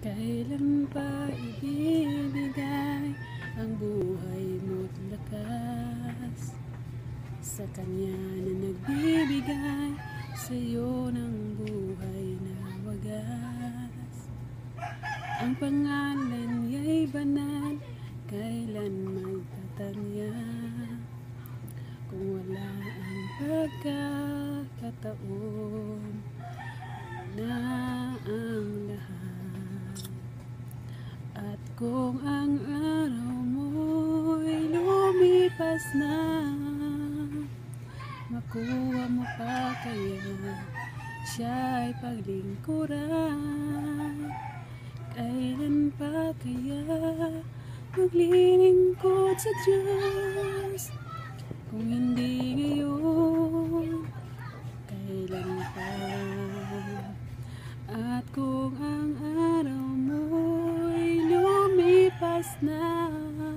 Kailan pa ibibigay ang buhay mo't lakas sa Kanya na nagbibigay sa'yo ng buhay na wagas? Ang pangalan niya'y banal, kailan magtatanya? Kung wala ang pagkakataon na ang lahat, at kung ang araw mo'y lumipas na, makuha mo pa kaya siya'y paglingkuran? Kailan pa kaya maglilingkod sa Diyos? Kung hindi ngayon, kailan pa? At kung ang araw mo'y lumipas na,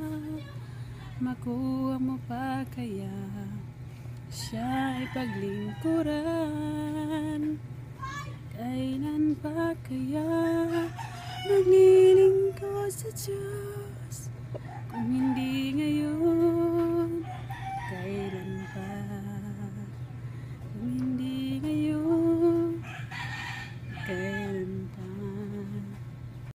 makuha mo pa kaya siya'y paglingkuran? Kailan pa kaya